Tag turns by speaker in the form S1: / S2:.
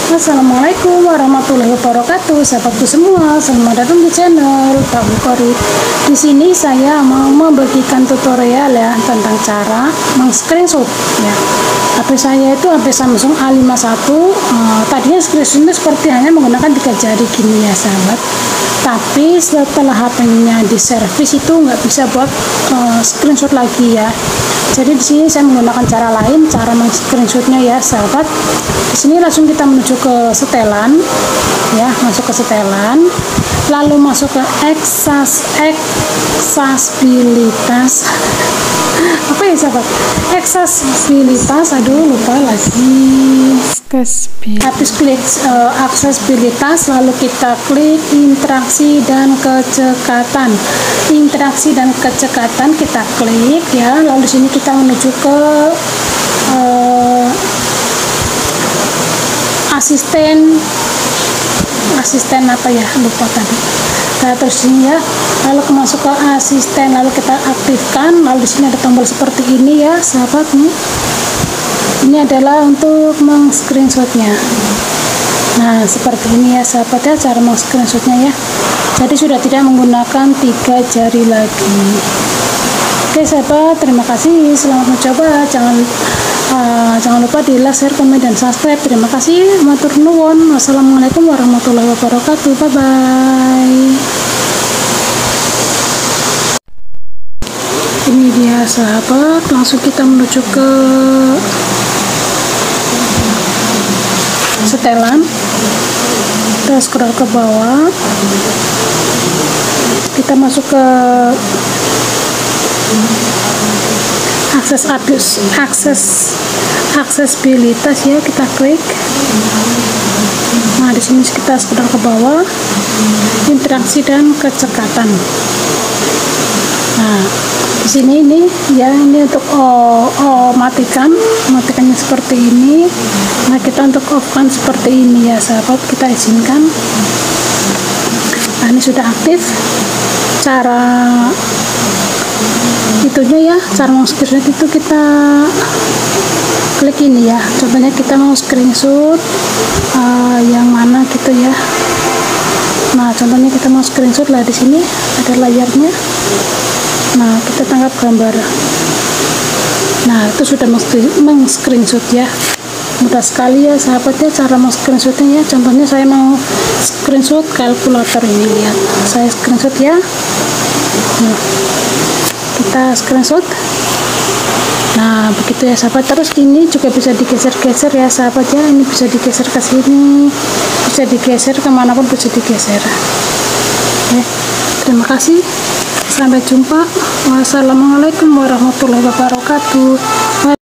S1: Assalamualaikum warahmatullahi wabarakatuh, sahabatku semua. Selamat datang di channel Pak Bukhari. Di sini saya mau membagikan tutorial ya tentang cara meng-screenshot ya. HP saya itu HP Samsung A51. Tadinya screenshotnya seperti hanya menggunakan 3 jari gini ya sahabat. Tapi setelah HP-nya diservis itu nggak bisa buat screenshot lagi ya. Jadi di sini saya menggunakan cara lain, cara meng-screenshotnya ya sahabat. Di sini langsung kita menuju ke setelan ya, masuk ke setelan, lalu masuk ke aksesibilitas. Apa ya sahabat? Aksesibilitas, aduh lupa lagi. Aksesibilitas, lalu kita klik interaksi dan kecekatan. Interaksi dan kecekatan kita klik ya, lalu di sini kita menuju ke asisten apa ya, lupa tadi. Nah, terus ini ya, lalu masuk ke asisten, lalu kita aktifkan, lalu di sini ada tombol seperti ini ya sahabat nih. Ini adalah untuk meng-screenshotnya. Nah, seperti ini ya sahabat ya cara meng-screenshotnya ya. Jadi sudah tidak menggunakan 3 jari lagi. Oke sahabat, terima kasih, selamat mencoba. Jangan lupa di like, share, komen, dan subscribe. Terima kasih, matur nuwun. Wassalamualaikum warahmatullahi wabarakatuh. Bye bye. Ini dia sahabat, langsung kita menuju ke setelan. Kita scroll ke bawah, kita masuk ke aksesibilitas ya, kita klik. Nah, di sini kita scroll ke bawah, interaksi dan kecekatan. Nah, di sini ini ya, ini untuk matikannya seperti ini. Nah, kita untuk off kan seperti ini ya sahabat, kita izinkan. Nah, ini sudah aktif. Cara itunya ya, cara mau screenshot itu kita klik ini ya. Contohnya kita mau screenshot yang mana gitu ya. Nah, contohnya kita mau screenshot lah, di sini ada layarnya. Nah, kita tangkap gambar. Nah, itu sudah meng-screenshot ya. Mudah sekali ya sahabat ya cara meng-screenshotnya ya. Contohnya saya mau screenshot kalkulator ini, lihat. Saya screenshot ya. Nah, kita screenshot. Nah, begitu ya sahabat. Terus ini juga bisa digeser-geser ya sahabat ya. Ini bisa digeser ke sini, bisa digeser kemanapun, bisa digeser. Oke, terima kasih. Sampai jumpa. Wassalamualaikum warahmatullahi wabarakatuh.